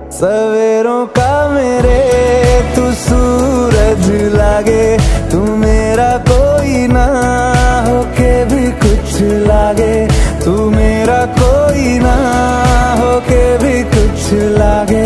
सवेरों का मेरे तू सूरज लागे, तू मेरा कोई ना होके भी कुछ लागे, तू मेरा कोई ना होके भी कुछ लागे।